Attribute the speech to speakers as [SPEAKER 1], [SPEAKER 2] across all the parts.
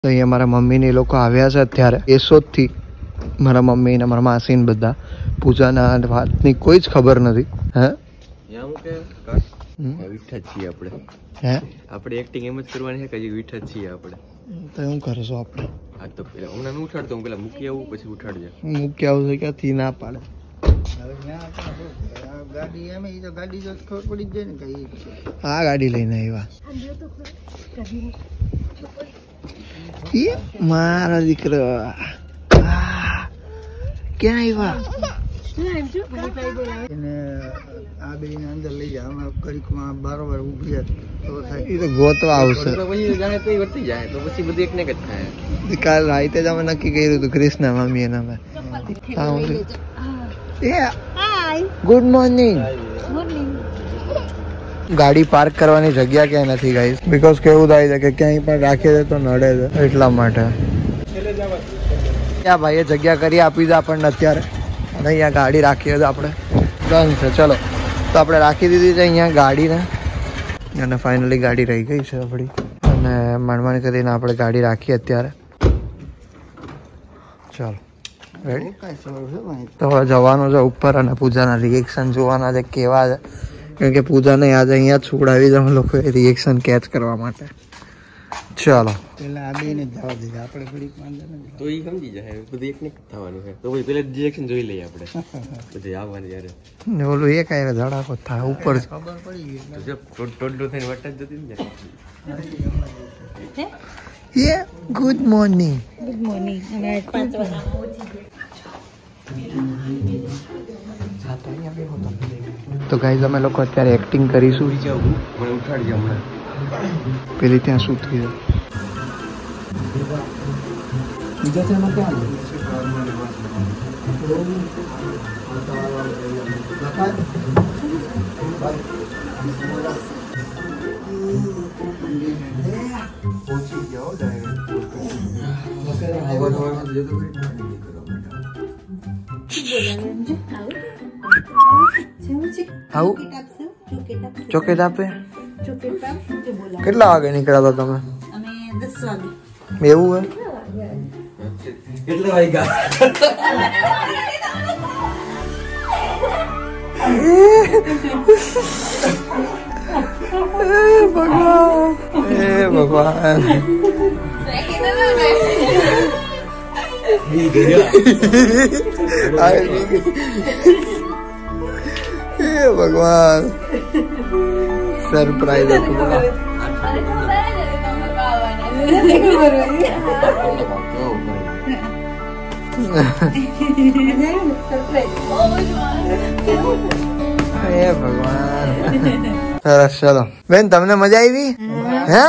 [SPEAKER 1] તો અહીંયા મારા મમ્મી ને એ લોકો આવ્યા છે અત્યારે એસોદથી. મારા મમ્મી ને મારા માસી ને બધા. પૂજાના વાતની કોઈ જ ખબર નથી. હે
[SPEAKER 2] વિઠ્ઠા છીએ આપણે.
[SPEAKER 1] હે
[SPEAKER 2] આપણે એક્ટિંગ એમ જ કરવાની છે કે વિઠ્ઠા છીએ આપણે.
[SPEAKER 1] તો શું કરશો આપણે?
[SPEAKER 2] હા તો પેલા હમણાં હું ઉઠાડતો, હું પેલા મૂકી આવું પછી ઉઠાડજે.
[SPEAKER 1] મૂકી આવશે ક્યાંથી ના પાડે. હા ગાડી લઈને આવ્યા. મારા દીકરો ક્યાં આવ્યા? આ બે ને અંદર લઈ જાય. અમે ઘડીકમાં બારોબાર ઉભી એ તો ગોતવા આવશે.
[SPEAKER 2] વર્તી જાય તો પછી બધું એક ને જ થાય.
[SPEAKER 1] કાલ રાતે જ અમે નક્કી કર્યું હતું કૃષ્ણ મમ્મી એના. Good morning. ગાડી પાર્ક કરવાની જગ્યા ક્યાંય નથી ગાઈસ, બીકોઝ કેવું થાય છે કે ક્યાંય પણ રાખીએ તો નડે છે, એટલા માટે. ત્યાં ભાઈએ જગ્યા કરી આપી છે આપણને અત્યારે, અને અહીંયા ગાડી રાખીએ તો આપણે ડન છે. ચલો તો આપણે રાખી દીધી છે અહીંયા ગાડીને, અને ફાઇનલી ગાડી રહી ગઈ છે આપણી. અને માંડવાની કરીને આપણે ગાડી રાખીએ અત્યારે. ચાલો રેડી. તો હવે જવાનું છે ઉપર અને પૂજાના રિએક્શન જોવાના છે કેવા છે, કારણ કે પૂજાને આજે અહીંયા છોડાવી દે અમે લોકોએ રિએક્શન કેચ કરવા માટે. ચાલો પેલા આ બેને જવા દે, આપણે થોડીક
[SPEAKER 2] તો એ સમજી જાય બધું એક ને થવાનું છે. તો ભાઈ પેલા રિએક્શન જોઈ લઈએ આપણે બધે આવવાની યારે.
[SPEAKER 1] ને ઓલું એક આયરે ધડાકો થાય ઉપર
[SPEAKER 2] ખબર પડી ગઈ તો ટોડો થઈને વટ જ જતી ને.
[SPEAKER 1] ये गुड मॉर्निंग.
[SPEAKER 3] Good morning. हमें 5 वाला
[SPEAKER 1] તો ગાઈઝ અમે લોકો અત્યારે એક્ટિંગ કરીશું.
[SPEAKER 2] મને ઉઠાડજે હમણાં.
[SPEAKER 1] પેલી ત્યાં શું થયું? બીજા છે એમાં ક્યાં પહોંચી ગયો ચોકેટ આપે. કેટલા વાગે નીકળ્યા હતા તમે?
[SPEAKER 3] અમે 10 વાગે.
[SPEAKER 1] એવું હોય?
[SPEAKER 2] કેટલા વાગ્યા?
[SPEAKER 1] ભગવાન, ભગવાન. ભગવાન સરપ્રાઈઝ હતું. ભગવાન સરસ. ચલો બેન તમને મજા આવી? હે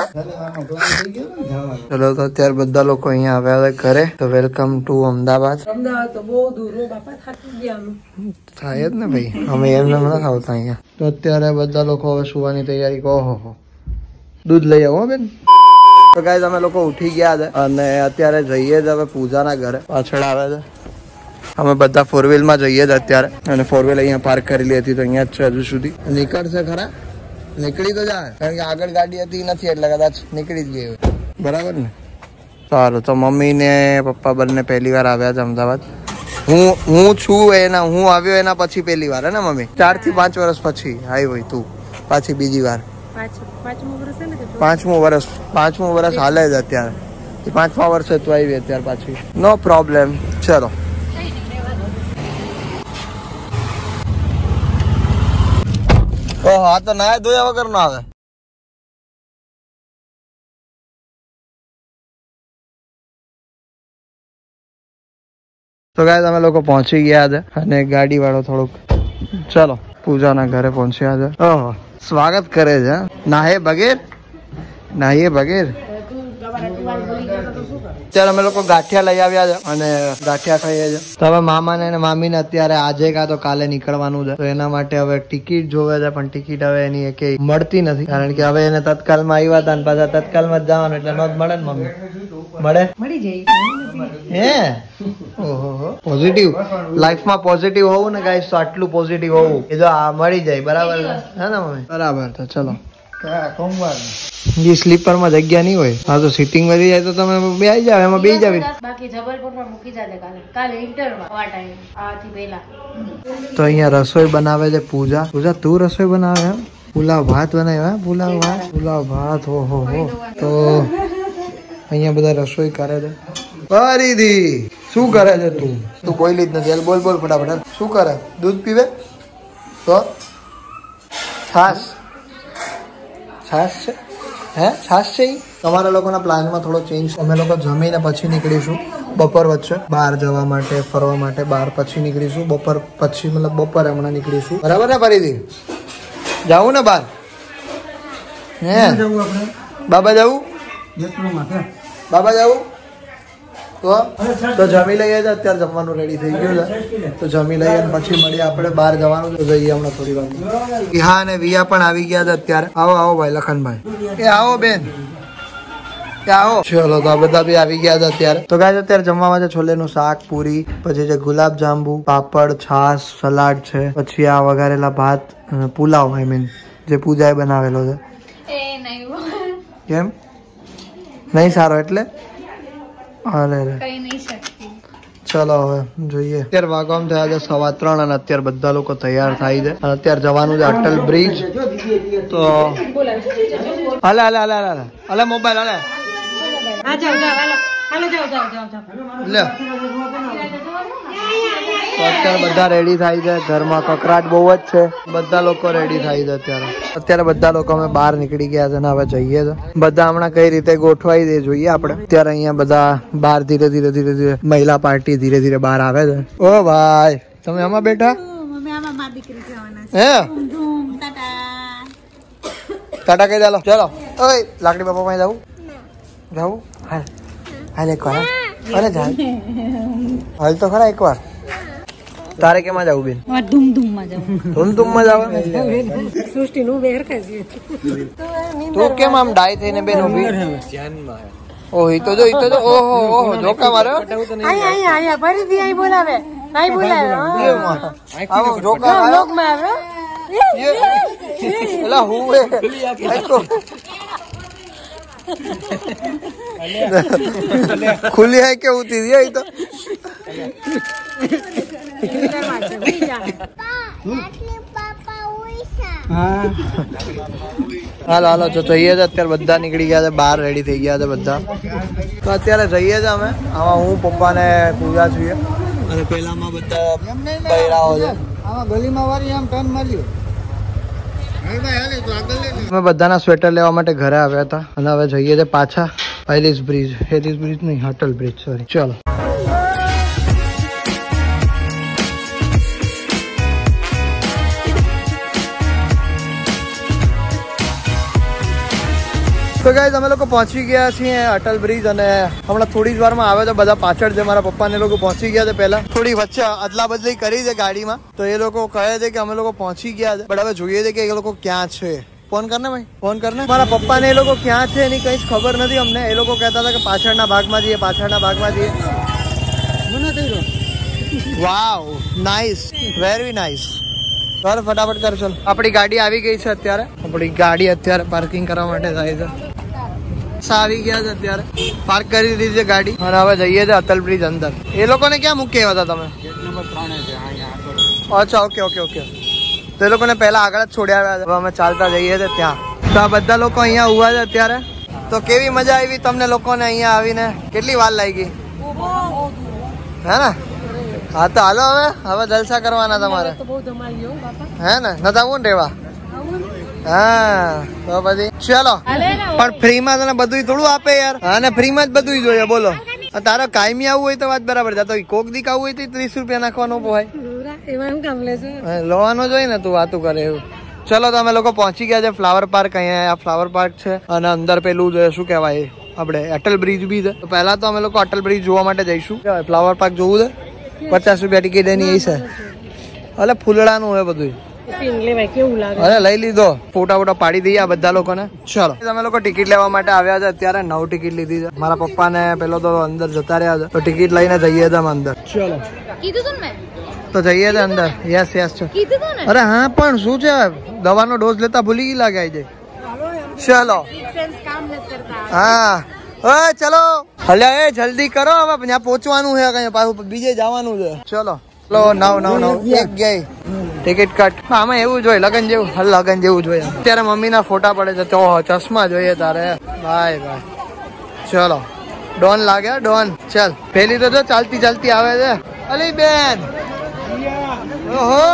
[SPEAKER 1] ચલો તો અત્યારે બધા લોકો અહીંયા આવ્યા ઘરે. તો વેલકમ ટુ અમદાવાદ.
[SPEAKER 3] અમદાવાદ તો બહુ દૂર હો બાપા, થાકી ગયા અમે.
[SPEAKER 1] થાય જ ને ભાઈ, અમે એમને નથી આવતા અહીંયા. તો અત્યારે બધા લોકો હવે સુવાની તૈયારી કહો. દૂધ લઈ આવો બેન. તો ગાઈઝ અમે લોકો ઉઠી ગયા છે અને અત્યારે જઈએ જ હવે પૂજાના ઘરે. પાછળ આવે છે. અમે બધા 4 વ્હીલમાં જઈએ જ અત્યારે, અને 4 વ્હીલ અહીંયા પાર્ક કરેલી હતી તો અહીંયા જ છે હજુ સુધી. નીકળશે ખરા? નીકળી તો જાય, કારણ કે આગળ ગાડી હતી નથી એટલે કદાચ નીકળી જ ગઈ હોય. બરાબર ને? સારું. તો મમ્મી ને પપ્પા બંને પહેલી વાર આવ્યા છે અમદાવાદ. હું છું એના, હું આવ્યો એના પછી પહેલી વાર. હે ને મમ્મી? 4 થી 5 વર્ષ પછી આવી હોય તું પાછી બીજી વાર. 5મું વર્ષ હાલે જ અત્યારે. 5મા વર્ષે તું આવી અત્યારે પાછી. No problem. ચલો ઓહો, આ તો નાય ધોયા વગર નો આવે. તો ગાઈસ અમે લોકો પહોંચી ગયા છે અને ગાડી વાળો થોડુંક ચલો પૂજાના ઘરે પહોંચ્યા છે. ઓહો સ્વાગત કરે છે. નાહે બગેર અત્યારે અમે લોકો ગાંઠિયા લઈ આવ્યા છે અને ગાંઠિયા ખાઈએ છે. તો હવે મામાને અને મામીને અત્યારે આજે કાં તો કાલે નીકળવાનું છે, તો એના માટે હવે ટિકિટ જોવે છે, પણ ટિકિટ હવે એની એક મળતી નથી, કારણ કે હવે એને તત્કાલમાં આવ્યા હતા અને પાછા તત્કાલમાં જ જવાનું એટલે નો જ મળે ને મમ્મી. મળી જાય હે? ઓહો પોઝિટિવ લાઈફમાં પોઝિટિવ હોવું ને ગાઈસ, તો આટલું પોઝિટિવ હોવું એ જો આ મળી જાય. બરાબર હે ને મમ્મી? બરાબર. તો ચલો જે સ્લીપર માં જગ્યા નહીં હોય હા તો સીટિંગ વધી જાય તો તમે બેસી જાવ એમાં બેસી જાવ
[SPEAKER 3] બાકી જબલપુરમાં મૂકી જાતે કાલે ઇન્ટરમાં આ ટાઈમ આથી પહેલા
[SPEAKER 1] તો અહીંયા રસોઈ બનાવે છે પૂજા તું રસોઈ બનાવે એમ પુલાવ ભાત બનાવ્યા પુલાવ ભાત હો તો અહીંયા બધા રસોઈ કરે છે ફરીથી શું કરે છે તું બોલી જ નથી બોલ ફટાફટ શું કરે દૂધ પીવે તો છાશ છે હે છાશ છે તમારા લોકોના પ્લાનમાં થોડો ચેન્જ અમે લોકો જમીને પછી નીકળીશું બપોર વચ્ચે બહાર જવા માટે ફરવા માટે બહાર પછી નીકળીશું બપોર પછી મતલબ બપોરે હમણાં નીકળીશું બરાબર ને ફરીથી જાવું ને બહાર હે બાબા જવું તો જમી લઈએ છે અત્યારે જમવાનું રેડી થઈ ગયું છે તો જમી લઈએ પછી મળીએ આપણે બહાર જવાનું તો જઈએ હમણાં થોડી વાર હા અને વિયા પણ આવી ગયા છે અત્યારે આવો ભાઈ લખનભાઈ આવો બેન આવો ચલો તો આ બધા બી આવી ગયા છે અત્યારે તો ગાય અત્યારે જમવામાં છે છોલેનું શાક પૂરી પછી છે ગુલાબ જાંબુ પાપડ છાશ સલાડ છે પછી આ વઘારેલા ભાત પુલાવ આઈ મીન જે પૂજાએ બનાવેલો છે કેમ નહીં સારો એટલે ચલો હવે જોઈએ અત્યારે વાગવામાં થયા છે 3:15 અને અત્યારે બધા લોકો તૈયાર થાય છે અને અત્યારે જવાનું છે અટલ બ્રિજ તો હાલે મોબાઈલ હાલે અત્યારે બધા રેડી થાય છે ઘરમાં કકરાટ બહુ જ છે બધા લોકો રેડી થાય છે અત્યારે બધા લોકો અમે બહાર નીકળી ગયા છે ને હવે જઈએ છે બધા હમણાં કઈ રીતે ગોઠવાઈ દે જોઈએ આપણે અત્યારે અહીંયા બધા બહાર ધીરે મહિલા પાર્ટી ધીરે બહાર આવે છે ઓ ભાઈ તમે આમાં બેઠા હે ટાટા કઈ ચાલો ચલો ઓય લાકડી બાપા પાસે જાવું હાલ એક વાર અરે જાય હાલ તો ખરા એક વાર તારે કેમાં જવું બેન ધૂમધૂમમાં જવું તું કેમ આમ ડાય થઈને બેન ઉભી ઓહ ઈ તો જો ઓહો જોકા માર્યો આવો જોકા માર્યો એલા હું खुली है क्या होती है तो હાલો જો જઈએ છે અત્યારે બધા નીકળી ગયા છે બહાર રેડી થઈ ગયા છે બધા તો અત્યારે જઈએ છે અમે આમાં હું પપ્પા ને પૂજા છીએ અને પેલામાં બધા બૈરાઓ છે આમાં ગલીમાં વારી આમ ટર્ન માર્યો અમે બધાના સ્વેટર લેવા માટે ઘરે આવ્યા હતા અને હવે જઈએ છીએ પાછા હેરિસ બ્રિજ નહીં અટલ બ્રિજ સોરી ચલો તો ગાઈઝ અમે લોકો પહોંચી ગયા છીએ અટલ બ્રિજ અને હમણાં થોડી જ વારમાં આવે તો બધા પાછળ છે મારા પપ્પા ને લોકો પહોંચી ગયા છે પહેલા થોડી વચ્ચે અદલા બદલી કરી છે ગાડીમાં તો એ લોકો કહે છે કે અમે લોકો પહોંચી ગયા છે બટ હવે જોઈએ છે કે એ લોકો ક્યાં છે ફોન કરને ભાઈ ફોન કરને મારા પપ્પા ને એ લોકો ક્યાં છે એની કઈ જ ખબર નથી અમને એ લોકો કહેતા હતા કે પાછળના ભાગમાં જઈએ wow nice very nice sir ફટાફટ કર ચલ આપણી ગાડી આવી ગઈ છે અત્યારે આપણી ગાડી અત્યારે પાર્કિંગ કરવા માટે જાય છે આવી ગયા છે અત્યારે પાર્ક કરી દીધી છે ગાડી અને હવે જઈએ છે અટલ બ્રિજ અંદર એ લોકોને ક્યાં મૂકી આવ્યા હતા તમે અચ્છા ઓકે તો એ લોકોને પહેલા આગળ જ છોડ્યા આવ્યા હતા અમે ચાલતા જઈએ છીએ ત્યાં તો આ બધા લોકો અહીંયા ઉભા છે અત્યારે તો કેવી મજા આવી તમને લોકોને અહીંયા આવીને કેટલી વાર લાગી હે ને હા તો હાલો હવે જલસા કરવાના તમારે હે ને નથી આવું ને રેવા હા તો પછી ચલો પણ ફ્રીમાં તને બધું થોડું આપે યાર હા ને ફ્રીમાં જ બધું જોઈએ બોલો તારો કાયમી આવવું હોય તો વાત બરાબર છે તો કોક દીક આવવું હોય તો 30 રૂપિયા નાખવાનું હોય લોવાનો જોઈએ ને તું વાતું કરે એવું ચલો તો અમે લોકો પહોંચી ગયા છે ફ્લાવર પાર્ક અહીંયા ફ્લાવર પાર્ક છે અને અંદર પેલું શું કહેવાય આપણે અટલ બ્રિજ બી છે તો પહેલા તો અમે લોકો અટલ બ્રિજ જોવા માટે જઈશું ફ્લાવર પાર્ક જોવું છે 50 રૂપિયા ટિકિટ એની એ છે એટલે ફૂલડાનું હોય બધું અરે લઈ લીધો ફોટા પાડી દઈએ આ બધા લોકોને ચલો તમે લોકો ટિકિટ લેવા માટે આવ્યા છે અત્યારે 9 ટિકિટ લીધી છે મારા પપ્પા ને પેલો તો અંદર જતા રહ્યા છે તો ટિકિટ લઈને જઈએ છીએ અંદર ચલો તો જઈએ છે અંદર યસ છે અરે હા પણ શું છે દવાનો ડોઝ લેતા ભૂલી ગઈ લાગે જાય ચલો હા ઓય ચલો હલ્યા એ જલ્દી કરો હવે ત્યાં પહોંચવાનું છે કઈ પાછું બીજે જવાનું છે ચલો લો નવ એક ગઈ ટિકિટ કટ આમાં એવું જોઈએ લગન જેવું લગન જેવું જોઈએ અત્યારે મમ્મી ના ફોટા પડે છે ચશ્મા જોઈએ તારે ભાઈ ચલો ડોન લાગે ડોન ચલ પેલી તો જો ચાલતી ચાલતી આવે છે અલી બેન ઓહો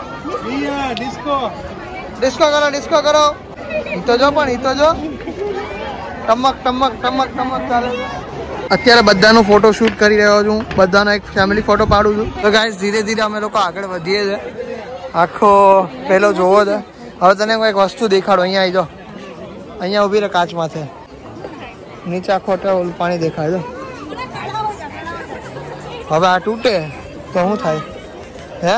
[SPEAKER 1] ડિસ્કો કરો ઈ તો જો ટમક ચાલે અત્યારે બધાનો ફોટો શૂટ કરી રહ્યો છું બધાનો એક ફેમિલી ફોટો પાડું છું તો ગાઈસ ધીરે ધીરે અમે લોકો આગળ વધીએ છે આખો પેલો જોવો છે હવે તને કોઈક વસ્તુ દેખાડો અહીંયા આવી જાઓ અહીંયા ઉભી રહે કાચમાં છે નીચે આખો પાણી દેખાય છે હવે આ તૂટે તો શું થાય હે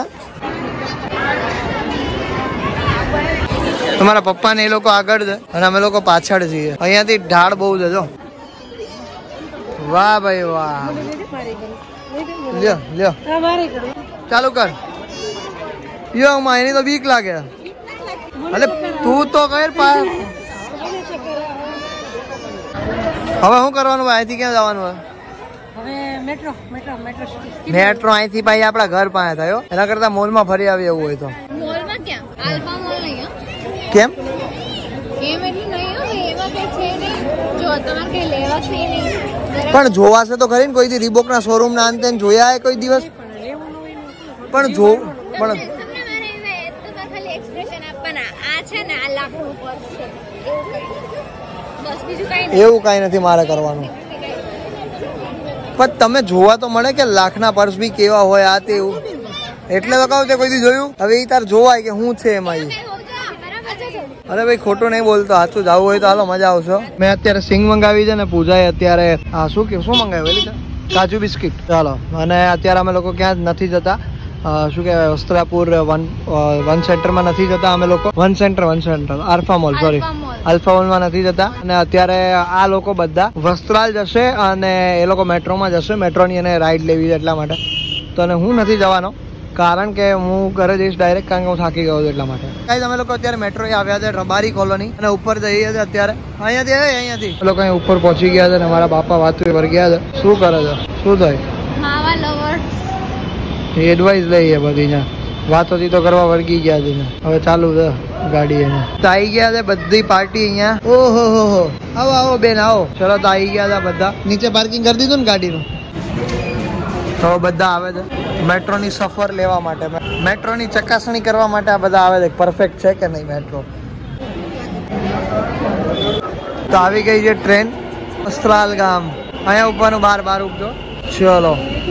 [SPEAKER 1] તમારા પપ્પા ને એ લોકો આગળ છે અને અમે લોકો પાછળ છીએ અહીંયાથી ઢાળ બહુ છે જો વાહ ભાઈ વાહ લ્યો ચાલુ કર યો માં એની તો બીક લાગે અરે તું તો કર હવે શું કરવાનું અહીંથી ક્યાં જવાનું મેટ્રો અહીંથી ભાઈ આપડા ઘર પાસે થયો એના કરતા મોલ માં ફરી આવી એવું હોય તો કેમ પણ જોવાશે તો ખરી ને કોઈ દી રીબોક ના શોરૂમ ના અંતે જોયા કોઈ દિવસ પણ એવું કઈ નથી મારે કરવાનું પણ તમે જોવા તો મળે કે લાખના પર્સ બી કેવા હોય આ તે એવું એટલે તો કહું તે કોઈ દી જોયું હવે એ તાર જોવાય કે શું છે એમાં અરે ભાઈ ખોટું નહીં બોલતો સાચું જવું હોય તો હાલો મજા આવશે મેં અત્યારે સિંગ મંગાવી છે ને પૂજાએ અત્યારે શું મંગાવ્યું કાજુ બિસ્કીટ ચાલો અને અત્યારે અમે લોકો ક્યાં નથી જતા શું કહેવાય વસ્ત્રાપુર વન સેન્ટરમાં નથી જતા અમે લોકો one centre Alpha mall sorry Alpha મોલમાં નથી જતા અને અત્યારે આ લોકો બધા વસ્ત્રાલ જશે અને એ લોકો મેટ્રોમાં જશે મેટ્રોની એને રાઈડ લેવી છે એટલા માટે તો અને હું નથી જવાનો કારણ કે હું ઘરે જઈશ ડાયરેક્ટ કારણ કે હું થાકી ગયો છું એટલા માટે ગાઈસ અમે લોકો અત્યારે મેટ્રો આવ્યા છે રબારી કોલોની અને ઉપર જઈએ છીએ અત્યારે અહીંયાથી લોકો અહીં ઉપર પહોંચી ગયા છે અને મારા બાપા વાતો પર ગયા છે શું કરે છે શું થાય એડવાઇસ લઈએ બધી વાતોથી તો કરવા વળગી ગયા છે હવે ચાલુ છે ગાડી એને તો આવી ગયા છે બધી પાર્ટી અહીંયા ઓહો આવો બેન આવો ચલો તો આવી ગયા છે બધા નીચે પાર્કિંગ કરી દીધું ને ગાડીનું તો બધા આવે છે મેટ્રોની સફર લેવા માટે મેટ્રોની ચકાસણી કરવા માટે આ બધા આવે છે પરફેક્ટ છે કે નહીં મેટ્રો તો આવી ગઈ છે ટ્રેન વસ્ત્રાલ ગામ અહીંયા ઉપરનું બાર ઉપજો ચલો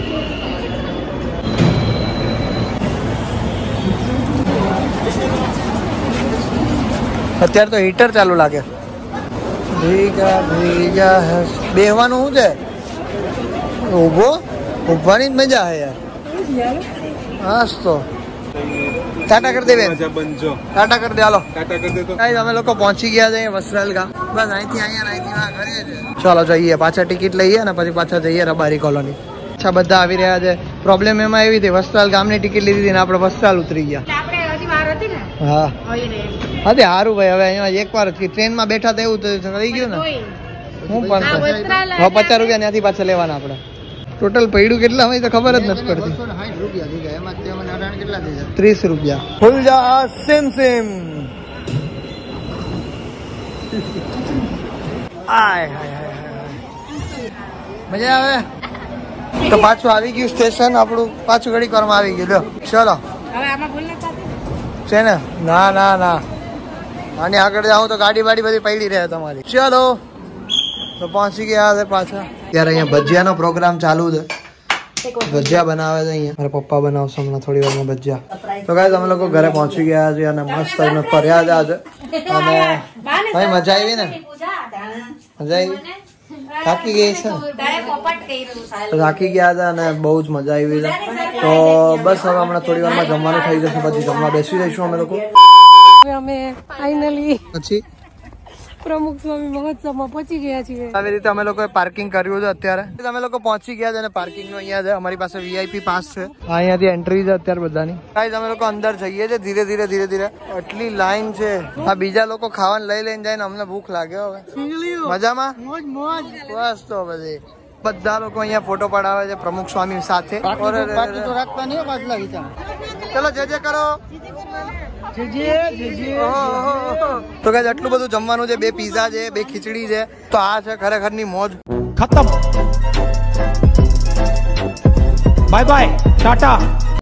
[SPEAKER 1] અત્યારે તો હીટર ચાલુ લાગે બેહવાનું શું છે ઉભવાની જ મજા હે યાર હાસ તો ટાટા કરી દે બેન ટાટા કરી દે હાલો અમે લોકો પહોંચી ગયા છે વસ્ત્રાલ ગામ બસ અહીંથી ઘરે ચાલો જઈએ પાછા ટિકિટ લઈએ ને પછી પાછા જઈએ રબારી કોલોની અચ્છા બધા આવી રહ્યા છે પ્રોબ્લેમ એમાં એવી હતી વસ્ત્રાલ ગામની ટિકિટ લીધી હતી ને આપણે વસ્ત્રાલ ઉતરી ગયા હા સારું ભાઈ હવે અહીંયા એકવાર ટ્રેનમાં બેઠા તો એવું થઈ ગયું ને હું પણ હવે 50 રૂપિયા ત્યાંથી પાછા લેવાના આપણે ટોટલ પૈડું કેટલા હોય તો ખબર જ નથી પડતી 30 રૂપિયા ફૂલ જા સેમ મજા આવે તો પાછું આવી ગયું સ્ટેશન આપણું પાછું ઘડીક વારમાં આવી ગયું ચલો છે ને ના આની આગળ જાઉં તો ગાડી બધી પડી રહે તમારી ચલો તો પહોંચી ગયા છે પાછા ત્યારે અહીંયા ભજીયાનો પ્રોગ્રામ ચાલુ છે ભજીયા બનાવે છે અહીંયા મારા પપ્પા બનાવશે હમણાં થોડી વારમાં ભજીયા તો ગાઈસ અમે લોકો ઘરે પહોંચી ગયા છે અને મસ્ત અમે ફર્યા જ આજે અને ભાઈ મજા આવી ને મજા આવી થાકી ગઈ છે થાકી ગયા હતા અને બહુ જ મજા આવી છે તો બસ હવે હમણાં થોડી વારમાં જમવાનું થઈ જશે પછી જમવા બેસી રહીશું અમે લોકો
[SPEAKER 4] અમે ફાઇનલી
[SPEAKER 1] પછી
[SPEAKER 4] પ્રમુખ સ્વામી મહોત્સવમાં પહોંચી ગયા છીએ.
[SPEAKER 1] આવી રીતે અમે લોકોએ પાર્કિંગ કર્યું છે અત્યારે. અમે લોકો પહોંચી ગયા છે અને પાર્કિંગ નો અહીંયા છે. અમારી પાસે VIP પાસ છે. અહીંયાથી એન્ટ્રી છે અત્યારે બધાની. ગાઈસ અમે લોકો અંદર જઈએ છે ધીરે ધીરે. આટલી લાઈન છે. આ બીજા લોકો ખાવાનું લઈને જાય ને અમને ભૂખ લાગે હવે. મજામાં બસ તો બધી બધા લોકો અહીંયા ફોટો પડાવે છે પ્રમુખ સ્વામી સાથે. ચલો જય કરો. તો ગાઈસ આટલું બધું જમવાનું છે. 2 પીઝા છે, 2 ખીચડી છે. તો આ છે ખરેખર ની મોજ.
[SPEAKER 5] ખતમ. Bye bye Tata.